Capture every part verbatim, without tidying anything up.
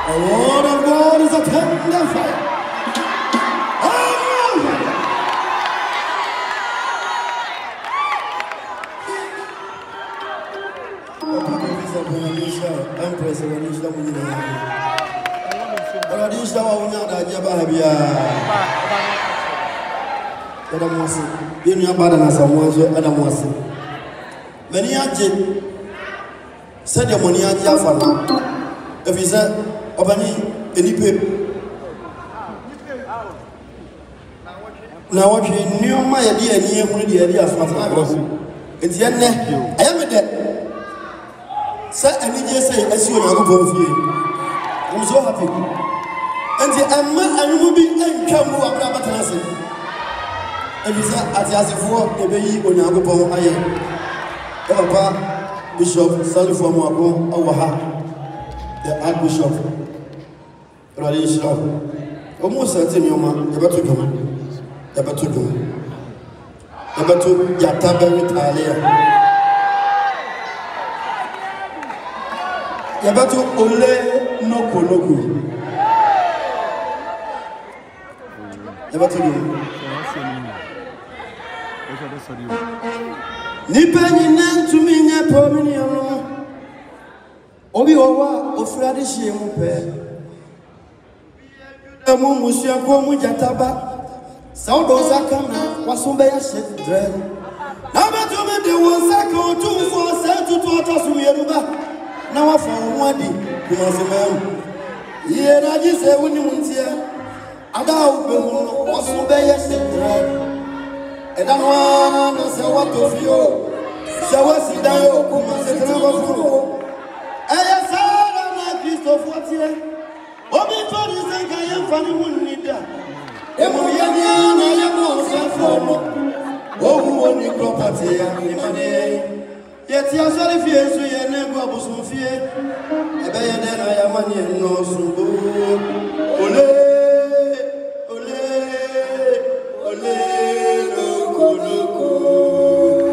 The word of God is a tender fire. Empress, when you stop with the I didn't stop on that Jababia. Adam was in your body as someone so Adam was. Many aji said your money at Jaffa. If he said, Obani, any pip. Now, what you knew my idea and you only the idea of my was. It's yet, I am a dead. Sir, I need to say, as you are going to I'm so happy. And the Amma and will be and come who are Batanasi. And he said, as as if for the baby on Yago Aye. Papa, Bishop Salifu Awaha, the Archbishop, Radisha. Almost certain your man, ever to do, ever to do, ever to Yatabe Italia. Yabato ole no koloku. Yabato do. Nipa nyina ntumi nya pomini ono. Obi owa ofrade hie mu pe. Emu musia ko mu jataba. Saudo zakana wasombe ya shedre. Na bato me de wonsaka otu fo se tutu otosu yeruba. Now I found one day, you must remember. Here I just say, when you want here, I don't what's so bad, yes, and I want to say what of you. So what's it down? Come and say, I saw that Christoph, what's here? Obi told you, I am funny, wouldn't need that. Emiliana, I am also for oh, who won the property and the money. Yet you are sorry for you, so you never was so fear. A better than I am money and no so good. Ole, ole, ole, loco, loco.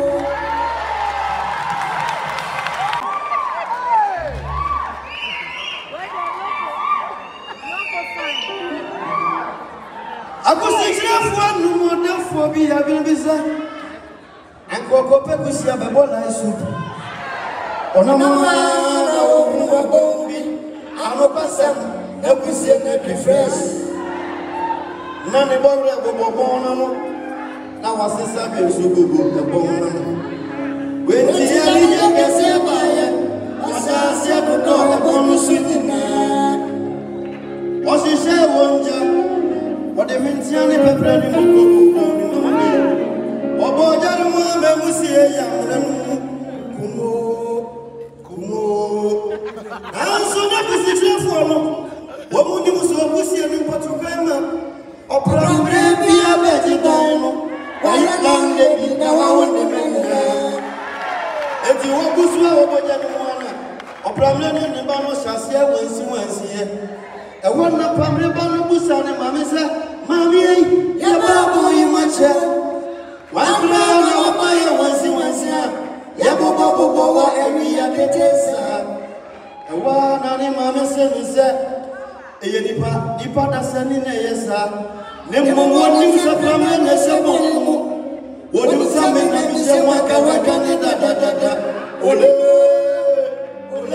I was thinking one no more for me, I will be there. And go back to see a babola soup. Onama, no bombi, I'm a person, no Christian, no fresh. None of the Bobono. Now I say, Samuel, so good, the bone. When the young gets a buyer, I say, I could not have one sitting there. Was he say one job? What the Vinciani Pepper? Obo jarumo me musie yamrem kumo kumo anso na bisifo no wo muni muso musie ni patugama oprambre bia beji dan no wa yande bi na wa wonde menna eti wo busu obo jarumo na oprambre ni ni ba no hyase wansi wansi e wonna pamre ba no busa ne mame se mame yi ya babo yi mache one man, no fire, once in one year. Yabobo, every year, and one animal said, Edipa, Dipa, the Sunny, yes, sir. Never one news of a man, a seven. What do something that is a waka waka, da da da da. Ole, ole,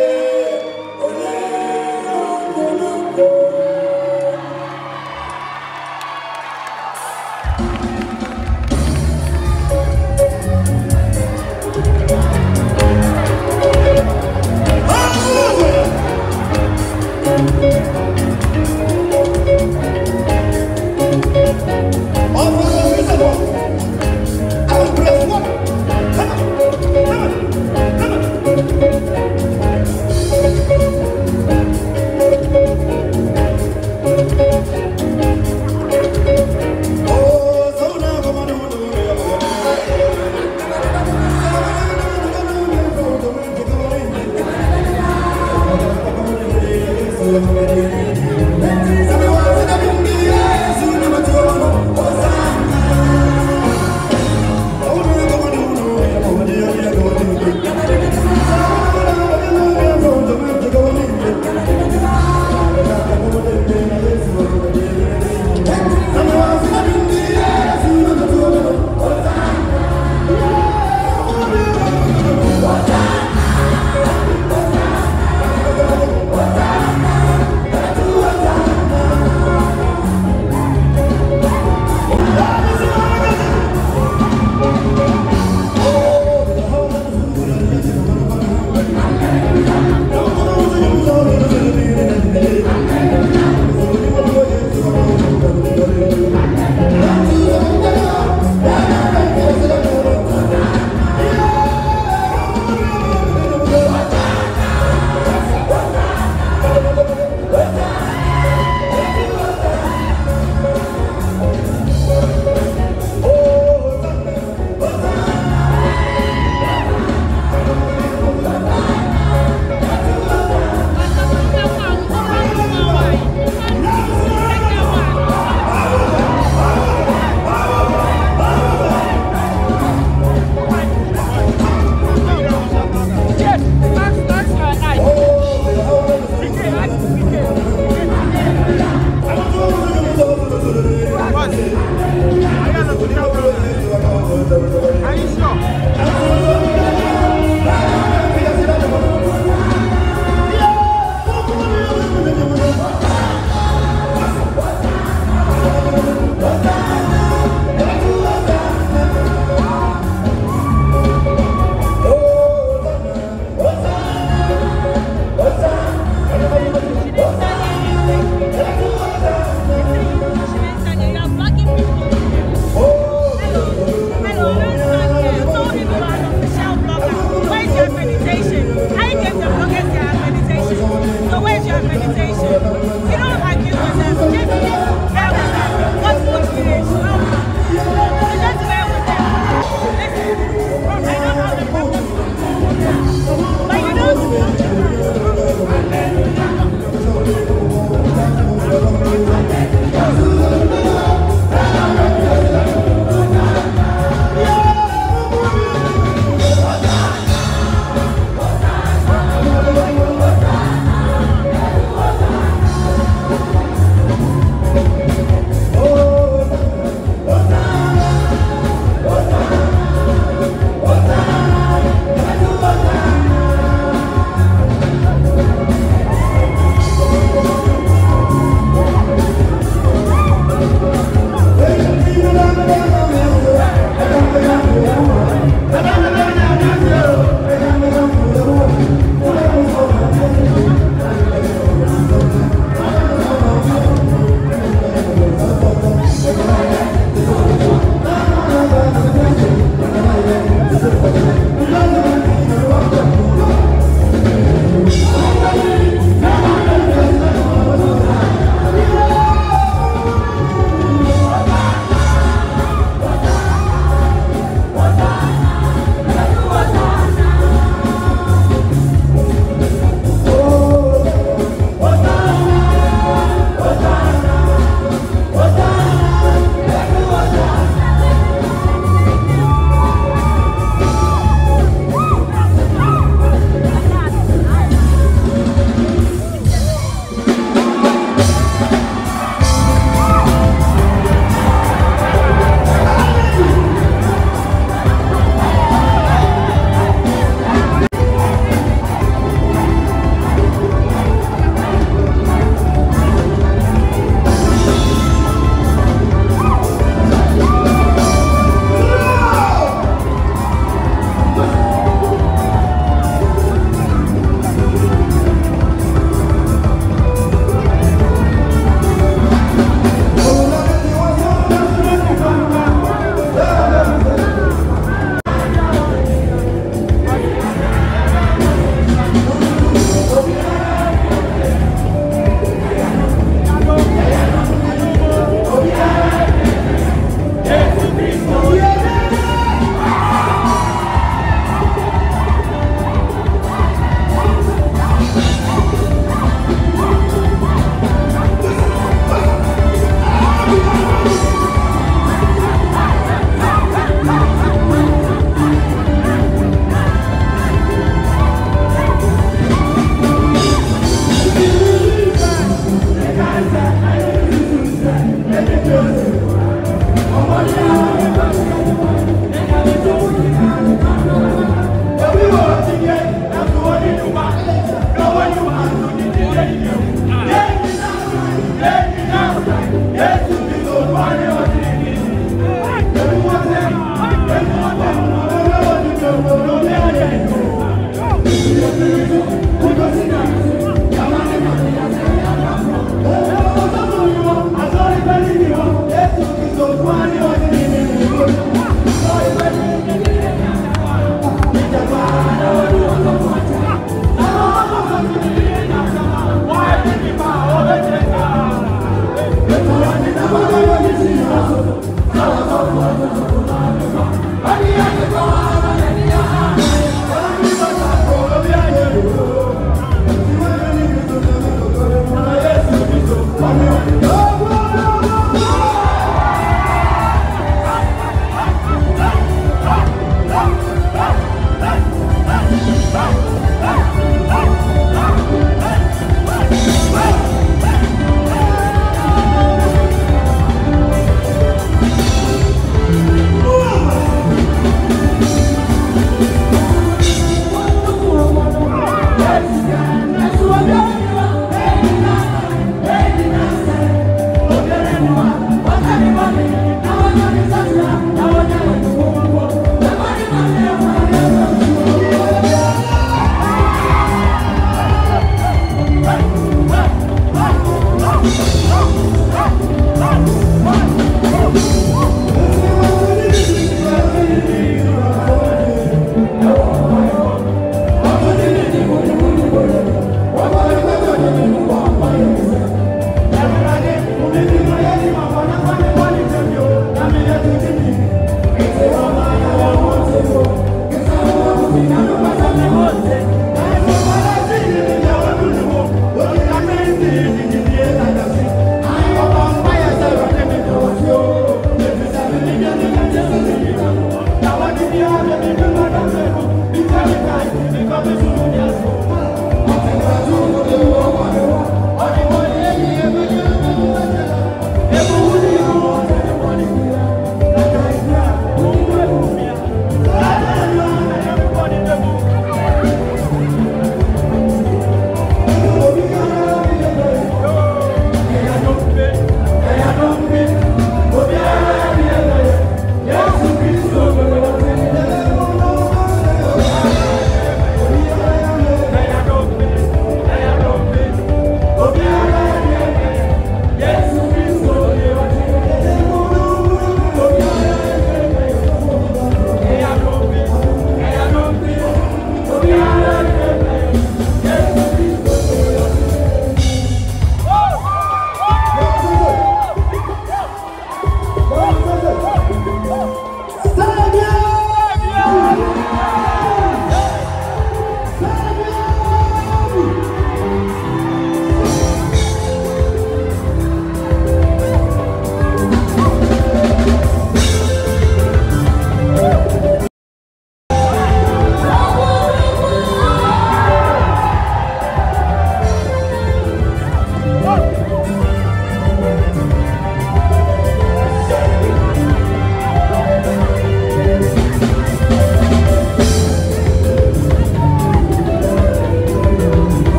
ole, ole. your meditation. You don't argue with them. Just bear with them. What's motivation? You just bear with them. Listen, I don't have the problem. But you don't.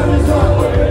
Thank you.